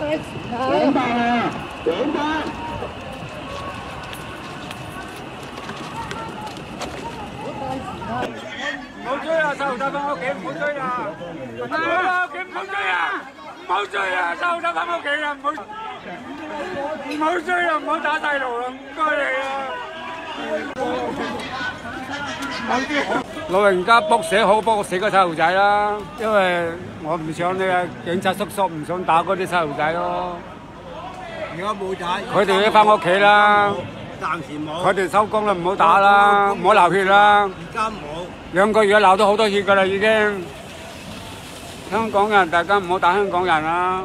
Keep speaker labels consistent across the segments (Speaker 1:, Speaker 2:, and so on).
Speaker 1: 獎牌啊！獎牌！
Speaker 2: 唔好追啊！細路仔翻屋企唔好追啊！翻屋企唔好追啊！唔好追啊！細路仔翻屋企啊！唔好追啊！唔好打細路啦！唔該你啊！老人家卜死好卜死個細路仔啦，因為我唔想你啊警察叔叔唔想打嗰啲細路仔咯。
Speaker 3: 而家冇打，
Speaker 2: 佢哋都翻屋企啦。
Speaker 3: 暫時冇。
Speaker 2: 佢哋收工啦，唔好打啦，唔好流血啦。
Speaker 3: 而家冇。
Speaker 2: 2個月鬧咗好多血㗎啦，已經。香港人，大家唔好打香港人啦。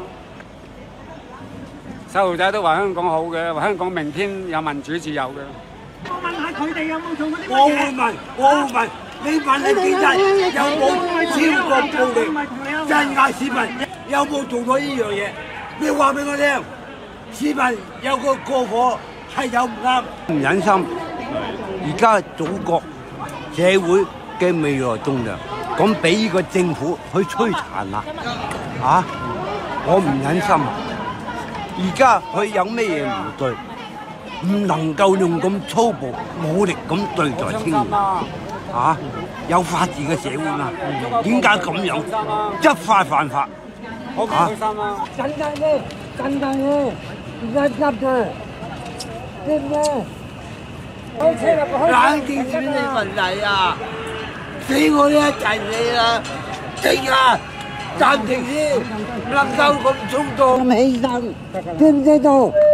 Speaker 2: 細路仔都話香港好嘅，話香港明天有民主自由嘅。
Speaker 4: 我問下佢哋有冇做過啲乜嘢？
Speaker 3: 我會問，你問你警察有冇超過暴力鎮壓市民？有冇做過呢樣嘢？你話俾我聽，市民有個過火係有唔啱，唔忍心。而家祖國社會嘅未來棟梁，咁俾呢個政府去摧殘啦，啊！我唔忍心。而家佢有咩嘢唔對？唔能夠用咁粗暴武力咁對待青年，啊！有法治嘅社會嘛？點解咁樣執法犯法？
Speaker 2: 好開心啊！
Speaker 4: 真嘅，而家急嘅，知唔知？
Speaker 3: 冷靜處理問題啊！俾我一齊你啦，停啊！暫停先，唔能夠咁衝動。
Speaker 4: 咁起身，知唔知道？